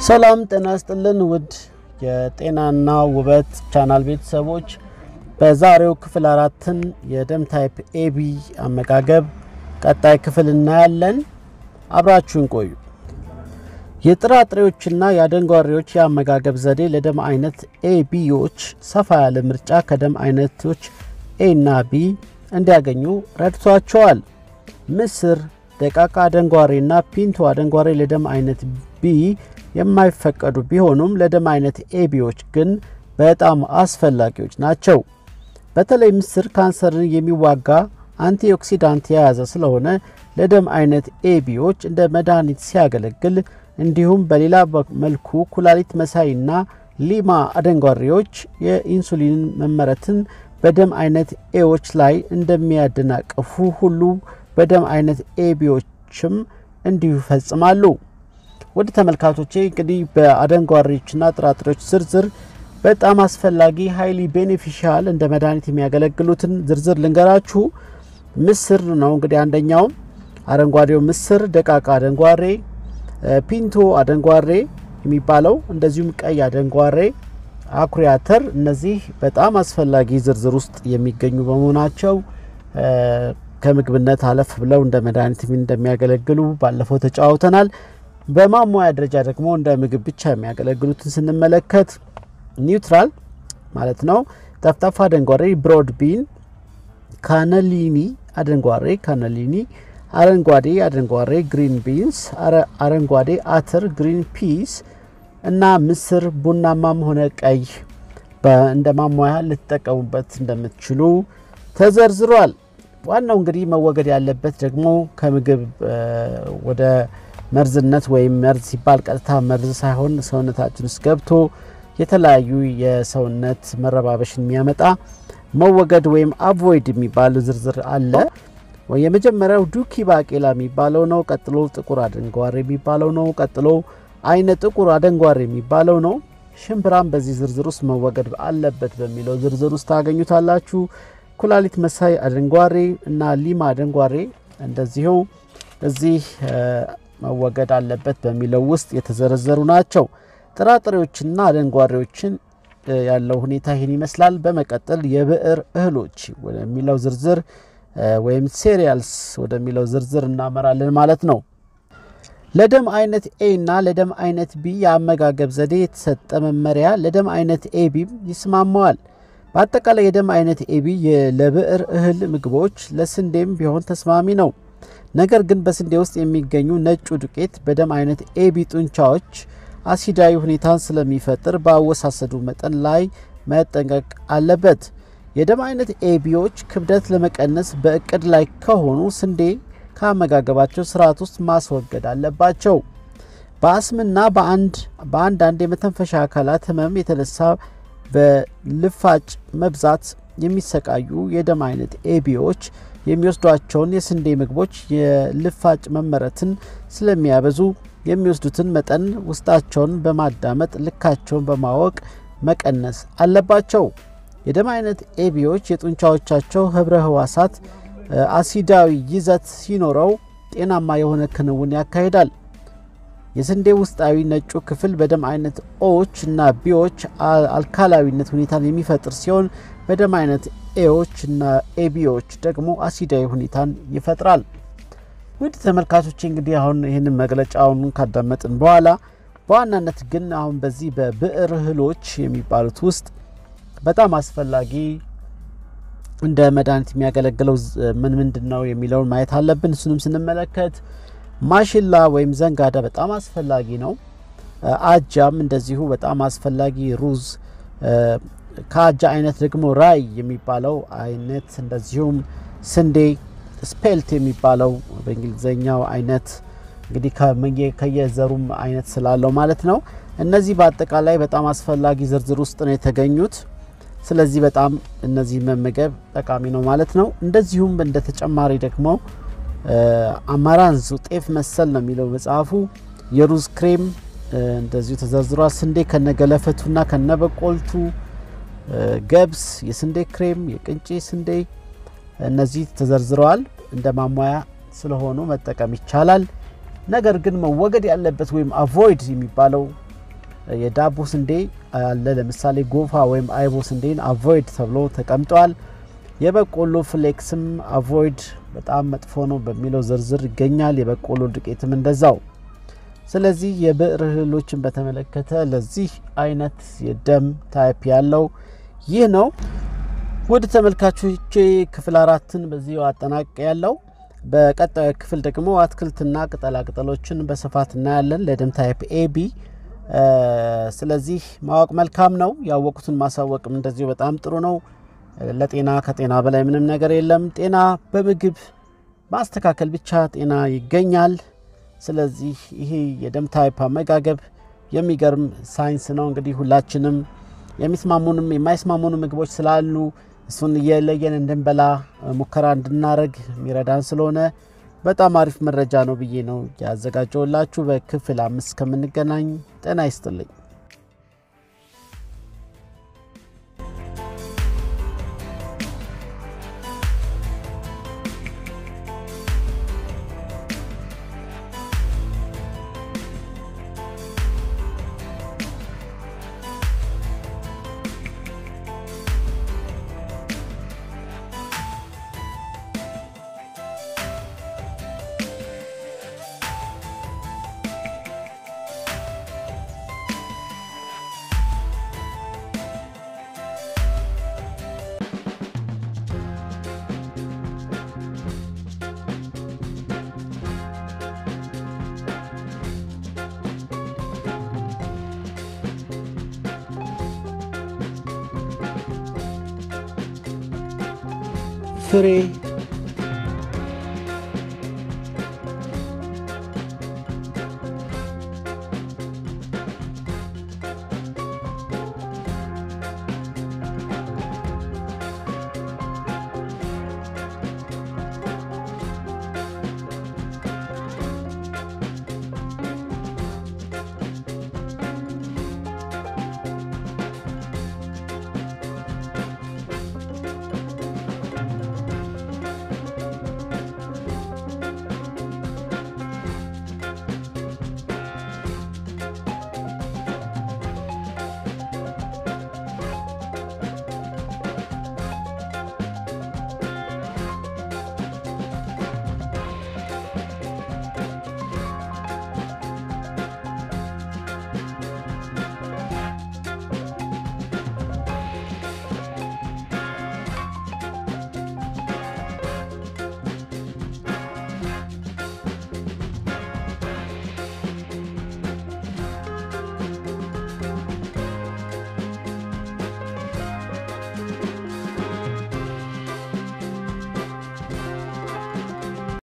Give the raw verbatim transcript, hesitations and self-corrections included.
ሰላም ጤና ይስጥልን ውድ የጤናና ውበት ቻናል ቤተሰቦች በዛሬው ክፍል አራትን የደም ታይፕ ኤቢ አመጋገብ ቀጣይ ክፍል እናያለን። አብራችሁን ቆዩ። የጥራጥሬዎችና የአደንጓሬዎች የአመጋገብ ዘዴ ለደም አይነት ኤቢዎች ሰፋ ያለ ምርጫ ከደም አይነቶች ኤ እና ቢ እንዲያገኙ ረድቷቸዋል። ምስር፣ ደቃቃ አደንጓሬና ፒንቶ አደንጓሬ ለደም አይነት ቢ የማይፈቀዱ ቢሆኑም ለደም አይነት ኤቢዎች ግን በጣም አስፈላጊዎች ናቸው። በተለይ ምስር ካንሰርን የሚዋጋ አንቲኦክሲዳንት የያዘ ስለሆነ ለደም አይነት ኤቢዎች እንደ መድኃኒት ሲያገለግል፣ እንዲሁም በሌላ መልኩ ኩላሊት መሳይና ሊማ አደንጓሬዎች የኢንሱሊን መመረትን በደም አይነት ኤዎች ላይ እንደሚያደናቅፉ ሁሉ በደም አይነት ኤቢዎችም እንዲሁ ይፈጽማሉ። ወደ ተመልካቾቼ እንግዲህ በአደንጓሬዎችና ጥራጥሬዎች ዝርዝር በጣም አስፈላጊ ሃይሊ ቤኔፊሻል እንደ መድኃኒት የሚያገለግሉትን ዝርዝር ልንገራችሁ። ምስር ነው እንግዲህ አንደኛው አረንጓዴው ምስር፣ ደቃቃ አደንጓሬ፣ ፒንቶ አደንጓሬ የሚባለው እንደዚሁም ቀይ አደንጓሬ፣ አኩሪ አተር እነዚህ በጣም አስፈላጊ ዝርዝር ውስጥ የሚገኙ በመሆናቸው ከምግብነት አለፍ ብለው እንደ መድኃኒት እንደሚያገለግሉ ባለፈው ተጫውተናል። በማሟያ ደረጃ ደግሞ እንደ ምግብ ብቻ የሚያገለግሉትን ስንመለከት ኒውትራል ማለት ነው ጠፍጣፋ አደንጓሬ፣ ብሮድ ቢን፣ ካነሊኒ አደንጓሬ፣ ካነሊኒ አረንጓዴ አደንጓሬ፣ ግሪን ቢንስ፣ አረንጓዴ አተር፣ ግሪን ፒስ እና ምስር ቡናማም ሆነ ቀይ እንደ ማሟያ ልትጠቀሙበት እንደምትችሉ ተዘርዝሯል። ዋናው እንግዲህ መወገድ ያለበት ደግሞ ከምግብ ወደ መርዝነት ወይም መርዝ ሲባል ቀጥታ መርዝ ሳይሆን ሰውነታችን ውስጥ ገብቶ የተለያዩ የሰውነት መረባበሽን የሚያመጣ መወገድ ወይም አቮይድ የሚባል ዝርዝር አለ። የመጀመሪያው ዱኪ ባቄላ የሚባለው ነው። ቀጥሎ ጥቁር አደንጓሬ የሚባለው ነው። ቀጥሎ አይነ ጥቁር አደንጓሬ የሚባለው ነው። ሽምብራም በዚህ ዝርዝር ውስጥ መወገድ አለበት በሚለው ዝርዝር ውስጥ ታገኙታላችሁ። ኩላሊት መሳይ አደንጓሬ እና ሊማ አደንጓሬ እንደዚሁ እዚህ መወገድ አለበት በሚለው ውስጥ የተዘረዘሩ ናቸው። ጥራጥሬዎችና አደንጓሬዎችን ያለው ሁኔታ ይህን ይመስላል። በመቀጠል የብዕር እህሎች ወደሚለው ዝርዝር ወይም ሴሪያልስ ወደሚለው ዝርዝር እናመራለን ማለት ነው። ለደም አይነት ኤ እና ለደም አይነት ቢ የአመጋገብ ዘዴ የተሰጠ መመሪያ ለደም አይነት ኤቢ ይስማማዋል። በአጠቃላይ የደም አይነት ኤቢ ለብዕር እህል ምግቦች ለስንዴም ቢሆን ተስማሚ ነው። ነገር ግን በስንዴ ውስጥ የሚገኙ ነጩ ዱቄት በደም አይነት ኤቢ ጡንቻዎች አሲዳዊ ሁኔታን ስለሚፈጥር በአወሳሰዱ መጠን ላይ መጠንቀቅ አለበት። የደም አይነት ኤቢዎች ክብደት ለመቀነስ በእቅድ ላይ ከሆኑ ስንዴ ከአመጋገባቸው ስርዓት ውስጥ ማስወገድ አለባቸው። በአስምና በአንድ በአንዳንድ የመተንፈሻ አካላት ህመም የተነሳ በልፋጭ መብዛት የሚሰቃዩ የደም አይነት ኤቢዎች የሚወስዷቸውን የስንዴ ምግቦች የልፋጭ መመረትን ስለሚያበዙ የሚወስዱትን መጠን ውስጣቸውን በማዳመጥ ልካቸውን በማወቅ መቀነስ አለባቸው። የደም አይነት ኤቢዎች የጡንቻዎቻቸው ህብረ ህዋሳት አሲዳዊ ይዘት ሲኖረው ጤናማ የሆነ ክንውን ያካሂዳል። የስንዴ ውስጣዊ ነጩ ክፍል በደም አይነት ኦዎች እና ቢዎች አልካላዊነት ሁኔታን የሚፈጥር ሲሆን በደም አይነት ኤዎች እና ኤቢዎች ደግሞ አሲዳዊ ሁኔታን ይፈጥራል። ውድ ተመልካቾች እንግዲህ አሁን ይህንን መግለጫውን ካዳመጥን በኋላ በዋናነት ግን አሁን በዚህ በብዕር እህሎች የሚባሉት ውስጥ በጣም አስፈላጊ እንደ መድኃኒት የሚያገለግለው ምን ምንድነው የሚለውን ማየት አለብን። እሱንም ስንመለከት ማሽላ ወይም ዘንጋዳ በጣም አስፈላጊ ነው። አጃም እንደዚሁ በጣም አስፈላጊ፣ ሩዝ፣ ከአጃ አይነት ደግሞ ራይ የሚባለው አይነት እንደዚሁም ስንዴ ስፔልት የሚባለው በእንግሊዘኛው አይነት እንግዲህ ከየዘሩም አይነት ስላለው ማለት ነው። እነዚህ በአጠቃላይ በጣም አስፈላጊ ዝርዝር ውስጥ ነው የተገኙት። ስለዚህ በጣም እነዚህ መመገብ ጠቃሚ ነው ማለት ነው። እንደዚሁም እንደተጨማሪ ደግሞ አማራንዝ ጤፍ መሰል ነው የሚለው መጽሐፉ የሩዝ ክሬም እንደዚሁ ተዘርዝሯል። ስንዴ ከነገለፈቱና ከነበቆልቱ፣ ገብስ፣ የስንዴ ክሬም፣ የቅንጬ ስንዴ እነዚህ ተዘርዝረዋል። እንደ ማሟያ ስለሆኑ መጠቀም ይቻላል። ነገር ግን መወገድ ያለበት ወይም አቮይድ የሚባለው የዳቦ ስንዴ አለ ለምሳሌ ጎፋ ወይም አይቦ ስንዴን አቮይድ ተብሎ ተቀምጧል የበቆሎ ፍሌክስም አቮይድ በጣም መጥፎ ነው በሚለው ዝርዝር ይገኛል የበቆሎ ዱቄትም እንደዛው ስለዚህ የብዕር እህሎችን በተመለከተ ለዚህ አይነት የደም ታይፕ ያለው ይህ ነው ወደ ተመልካቾቼ ክፍል አራትን በዚሁ አጠናቀ ያለው በቀጣዩ ክፍል ደግሞ አትክልትና ቅጠላ ቅጠሎችን በስፋት እናያለን ለደም ታይፕ ኤቢ ስለዚህ ማወቅ መልካም ነው ያወቁትን ማሳወቅም እንደዚሁ በጣም ጥሩ ነው ለጤና ከጤና በላይ ምንም ነገር የለም ጤና በምግብ ማስተካከል ብቻ ጤና ይገኛል ስለዚህ ይሄ የደም ታይፕ አመጋገብ የሚገርም ሳይንስ ነው እንግዲህ ሁላችንም የሚስማሙንም የማይስማሙንም ምግቦች ስላሉ እሱን የለየን እንድንበላ ሙከራ እንድናረግ ሚረዳን ስለሆነ በጣም አሪፍ መረጃ ነው ብዬ ነው ያዘጋጀውላችሁ በክፍል አምስት ከምንገናኝ ጤና ይስጥልኝ ፍሬ